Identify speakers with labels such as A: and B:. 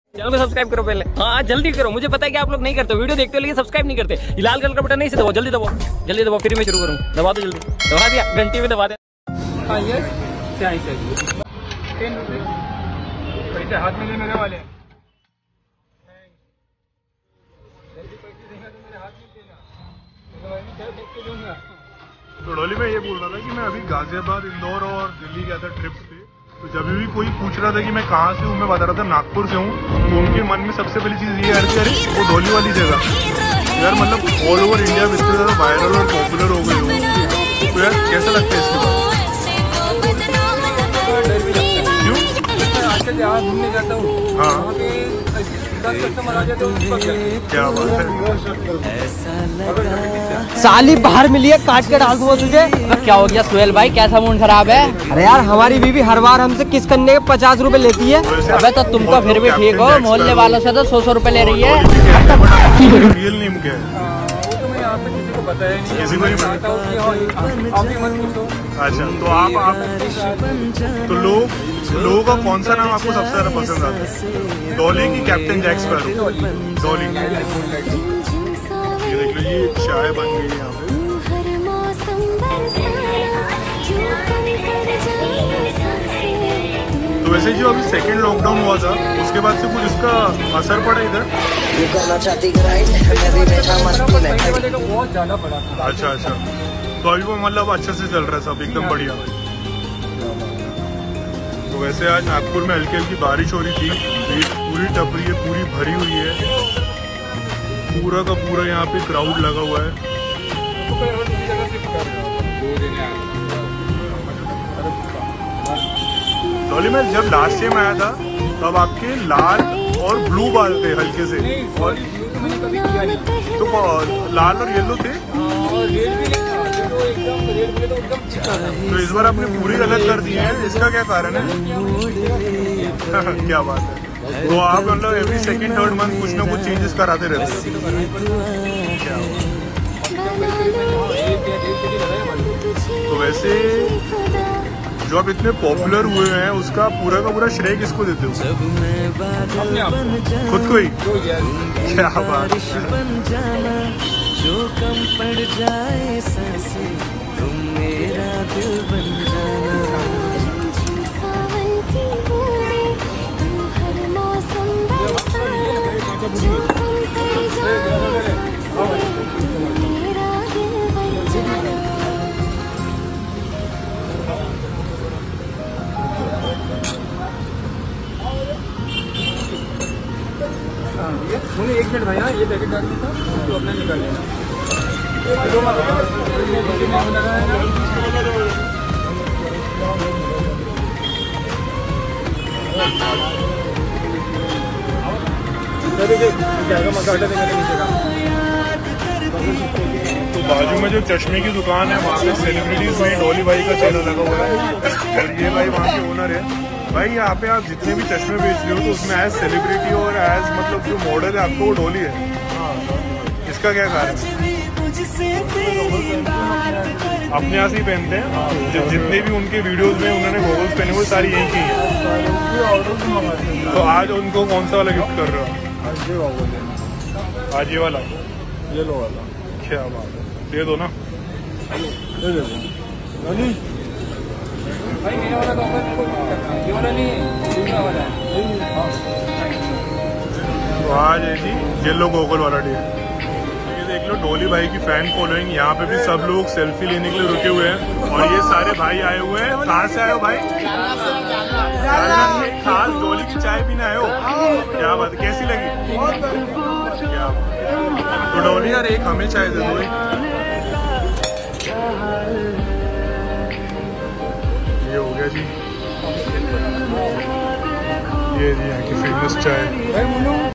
A: Channel को subscribe करो पहले। हाँ जल्दी करो, मुझे पता है कि आप लोग नहीं करते, वीडियो देखते हो लेकिन सब्सक्राइब नहीं करते। ये लाल कलर का बटन नहीं से दबाओ, जल्दी दबाओ, जल्दी दबाओ, फिर मैं शुरू करूँ। दबा दो जल्दी, दबा दिया, घंटी में दबा दे।
B: पैसे हाथ में लेने वाले हैं। तो डॉली मैं ये बोल रहा था कि मैं अभी गाजियाबाद, इंदौर और दिल्ली गया था ट्रिप पे। तो जब भी कोई पूछ रहा था कि मैं कहाँ से हूँ, मैं बता रहा था नागपुर से हूँ, तो उनके मन में सबसे पहली चीज़ ये है कि अरे वो धौली वाली जगह यार, मतलब ऑल ओवर इंडिया में इतने ज़्यादा वायरल और पॉपुलर हो गए हो, तो यार कैसा लगता है इसके बाद? क्यों? आज घूमने जाता हूँ, हाँ क्या बात है।
C: साली बाहर मिली है, काट के डाल दूंगा तुझे।
D: क्या हो गया सुहेल भाई, कैसा मूड खराब है?
C: अरे यार हमारी बीवी हर बार हमसे किस करने के 50 रुपए लेती है।
D: अबे तो तुम तो फिर भी ठीक हो, मोहल्ले वालों से तो 100 रुपए ले रही है।
B: रियल नेम क्या है? किसी को नहीं पता। अच्छा तो आप तो लोगों का कौन सा नाम आपको सबसे ज्यादा पसंद आता है? डॉली की कैप्टन जैक स्पैरो? डॉली। ये देख लो, ये चाय बन गई है यहाँ पे। तो वैसे जो अभी सेकेंड लॉकडाउन हुआ था, उसके बाद से कुछ इसका असर पड़ा इधर? बहुत ज्यादा पड़ा। अच्छा तो अभी वो मतलब अच्छे से चल रहा है सब, एकदम बढ़िया। तो वैसे आज नागपुर में हल्की हल्की बारिश हो रही थी, पूरी टपरी है, पूरी भरी हुई है, पूरा का पूरा यहाँ पे क्राउड लगा हुआ है। डॉली में जब लास्ट टाइम आया था तब आपके लाल और ब्लू बाल थे हल्के से, और तो लाल और येलो थे, तो इस बार आपने पूरी अलग कर दी है, इसका क्या कारण है? क्या बात है। तो आप मतलब एवरी सेकंड थर्ड मंथ कुछ ना कुछ चेंजेस कराते रहते हैं। तो वैसे जो आप इतने पॉपुलर हुए हैं, उसका पूरा का पूरा श्रेय किसको देते हो? खुद को ही? क्या बात है। जो कम पड़ जाए सांसे, तुम मेरा दिल बन जाना। एक मिनट भैया, ये पैकेट डालना था तो अपना निकाल लेना। तो बाजू में जो चश्मे की दुकान है, वहाँ पे सेलिब्रिटीज में डॉली भाई का चैनल लगा हुआ है, और ये भाई वहाँ के ओनर है। भाई यहाँ पे आप जितने भी चश्मे बेच रहे हो, तो उसमें एज सेलिब्रिटी और एज मतलब जो मॉडल है आपको वो डॉली है, इसका क्या कारण है? अपने यहाँ से ही पहनते हैं, जितने भी उनके वीडियोस में उन्होंने गॉगल्स पहने हुए सारी यही की हैं। तो आज उनको कौन सा वाला गिफ्ट कर रहे हो? आज ये वाला, येलो वाला। क्या बात है, दे दो ना, दे दो। भाई मेरा वाला तो ये वाला नहीं, दूसरा वाला है। तो आज है जी येलो गॉगल वाला डे। ये देख लो डॉली भाई की फैन फॉलोइंग, यहाँ पे भी सब लोग सेल्फी लेने के लिए रुके हुए हैं, और ये सारे भाई आए हुए हैं। कहाँ से आए हो भाई? खास डॉली की चाय पीने आए हो? क्या बात, कैसी लगी? क्या तो डॉली यार एक हमें चाय दे दो। ये हो गया जी, ये जी यहाँ की फेमस चाय।